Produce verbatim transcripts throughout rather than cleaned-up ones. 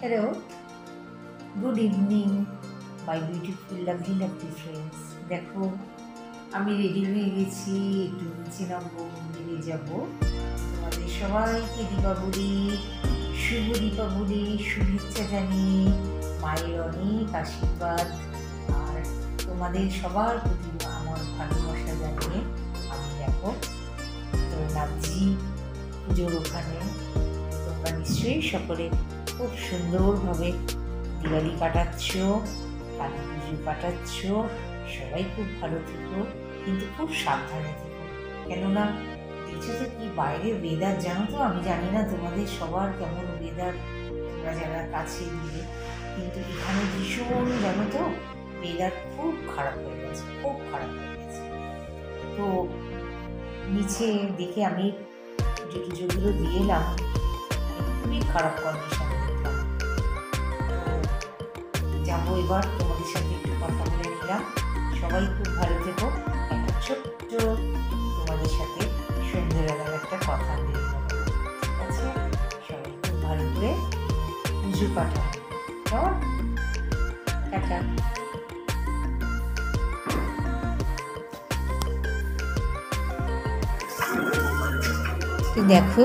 Hello, good evening, my beautiful, lovely, lovely friends. দেখো আমি ready হয়ে গেছি, একটু নিচে নামবো, মন্দিরে যাবো। তোমাদের সবাইকে দীপাবলি, শুভ দীপাবলি শুভেচ্ছা জানিয়ে মায়ের অনেক আশীর্বাদ আর তোমাদের সবার প্রতি আমার ভালোবাসা জানিয়ে আমি দেখো তো নাচছি পুজোর ওখানে। তোমরা নিশ্চয়ই সকলে খুব সুন্দরভাবে দিওয়ালি কাটাচ্ছ, কালী পুজো কাটাচ্ছ। সবাই খুব ভালো থেকো, কিন্তু খুব সাবধানে থেকো, কেননা দেখছো তো কি বাইরে ওয়েদার, জানো তো? আমি জানি না তোমাদের সবার কেমন ওয়েদার, তোমরা যারা কাছে দিলে, কিন্তু এখানে ভীষণ, জানো তো, ওয়েদার খুব খারাপ হয়ে গেছে, খুব খারাপ হয়ে গেছে। তো নিচে দেখে আমি যে পুজোগুলো দিয়ে এলাম, খুবই খারাপ কন্ডিশন দেখলাম। যাবো এবার, তোমাদের সাথে একটু কথা বলে নিলাম। সবাই খুব ভালো থেকো। একটা ছোট্ট তোমাদের সাথে সন্ধ্যেবেলার একটা কথা বলে নেব, ঠিক আছে? সবাই খুব ভালো করে পুজো কাটাও। কেমন? টাটা। দেখো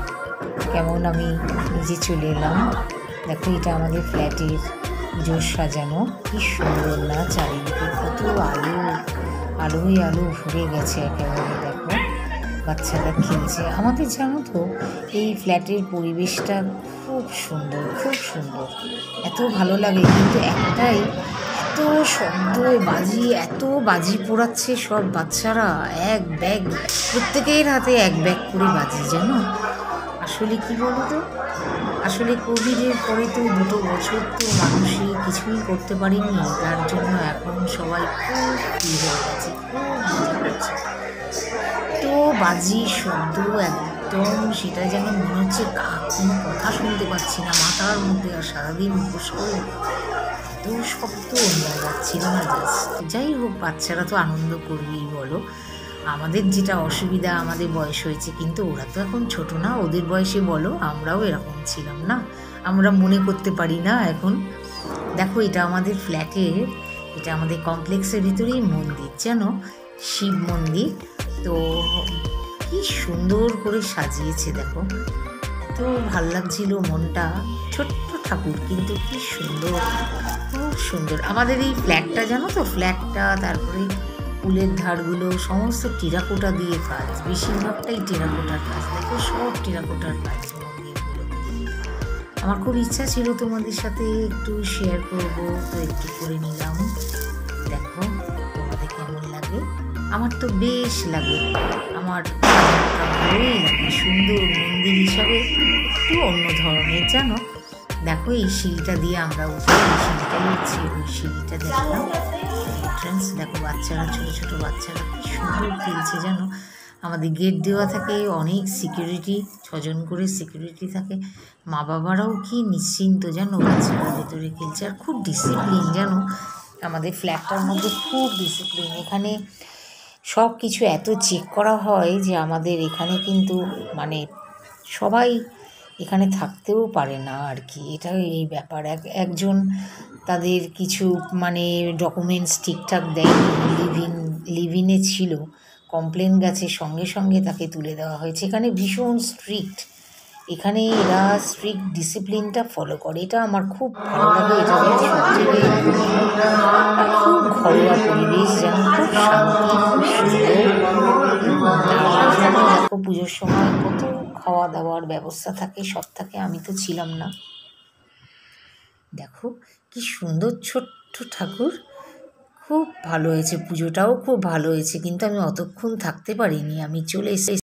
কেমন আমি নিজে চলে এলাম। দেখো এটা আমাদের ফ্ল্যাটের পুজোর সাজানো, কি সুন্দর না? চারিদিকে কত আলো, আলোই আলো ভরে গেছে একেবারে। দেখো বাচ্চারা খেলছে। আমাদের জানো তো এই ফ্ল্যাটের পরিবেশটা খুব সুন্দর, খুব সুন্দর, এত ভালো লাগে। কিন্তু একটাই, এত শব্দ, বাজি, এত বাজি পোড়াচ্ছে সব বাচ্চারা, এক ব্যাগ, প্রত্যেকের হাতে এক ব্যাগ করে বাজি, জানো? আসলে কি বলো তো, আসলে কোভিডের পরে তো দুটো বছর তো মানুষই কিছুই করতে পারিনি, তার জন্য এখন সবাই খুব ফ্রি হয়ে গেছে, খুব মজা করছে। তো বাজি শব্দ একদম, সেটা যেন মনে হচ্ছে কোনো কথা শুনতে পাচ্ছি না মাথার মধ্যে। আর সারাদিন মুখোশ করে এত শব্দ যাচ্ছিল না। জাস্ট যাই হোক, বাচ্চারা তো আনন্দ করবেই বলো। আমাদের যেটা অসুবিধা, আমাদের বয়স হয়েছে, কিন্তু ওরা তো এখন ছোট না। ওদের বয়সে বলো, আমরাও এরকম ছিলাম না? আমরা মনে করতে পারি না এখন? দেখো এটা আমাদের ফ্ল্যাটের, এটা আমাদের কমপ্লেক্সের ভিতরেই মন্দির, জানো, শিব মন্দির। তো কি সুন্দর করে সাজিয়েছে দেখো, এত ভাল লাগছিল মনটা। ছোট্ট ঠাকুর, কিন্তু কি সুন্দর, খুব সুন্দর। আমাদের এই ফ্ল্যাটটা, জানো তো, ফ্ল্যাটটা, তারপরে ফুলের ধারগুলো সমস্ত টেরাকোটা দিয়ে কাজ, বেশিরভাগটাই টেরাকোটার কাজ। দেখো সব টেরাকোটার কাজ মন্দিরগুলো। আমার খুব ইচ্ছা ছিল তোমাদের সাথে একটু শেয়ার করবো, তো একটু করে নিলাম। দেখো তোমাদের কেমন লাগে? আমার তো বেশ লাগে, আমার ভালোই লাগে। সুন্দর মন্দির হিসাবে একটু অন্য ধরনের, জানো। দেখো এই সিঁড়িটা দিয়ে আমরা উঠি, এই সিঁড়িটাই হচ্ছে ওই সিঁড়িটা দেখলাম এন্ট্রান্স। দেখো বাচ্চারা, ছোটো ছোটো বাচ্চারা কি সুন্দর খেলছে, জানো। আমাদের গেট দেওয়া থাকে, অনেক সিকিউরিটি, ছজন করে সিকিউরিটি থাকে। মা বাবারাও কি নিশ্চিন্ত, জানো, বাচ্চারা ভেতরে খেলছে। আর খুব ডিসিপ্লিন, জানো, আমাদের ফ্ল্যাটটার মধ্যে খুব ডিসিপ্লিন। এখানে সব কিছু এত চেক করা হয় যে আমাদের এখানে কিন্তু মানে সবাই এখানে থাকতেও পারে না আর কি। এটা এই ব্যাপার, এক একজন তাদের কিছু মানে ডকুমেন্টস ঠিকঠাক দেয়নি, লিভিন লিভিনে ছিল, কমপ্লেন গেছে, সঙ্গে সঙ্গে তাকে তুলে দেওয়া হয়েছে। এখানে ভীষণ স্ট্রিক্ট, এখানে এরা স্ট্রিক্ট ডিসিপ্লিনটা ফলো করে, এটা আমার খুব ভালো লাগে। এটা যেন সব জায়গায় খুব ঘরোয়া পরিবেশ, যেন খুব শান্তি, খুব সুন্দর। দেখো পুজোর সময় কত খাওয়া দাওয়ার ব্যবস্থা থাকে, সব থাকে। আমি তো ছিলাম না। দেখো কি সুন্দর ছোট্ট ঠাকুর, খুব ভালো হয়েছে। পুজোটাও খুব ভালো হয়েছে, কিন্তু আমি অতক্ষণ থাকতে পারিনি, আমি চলে এসে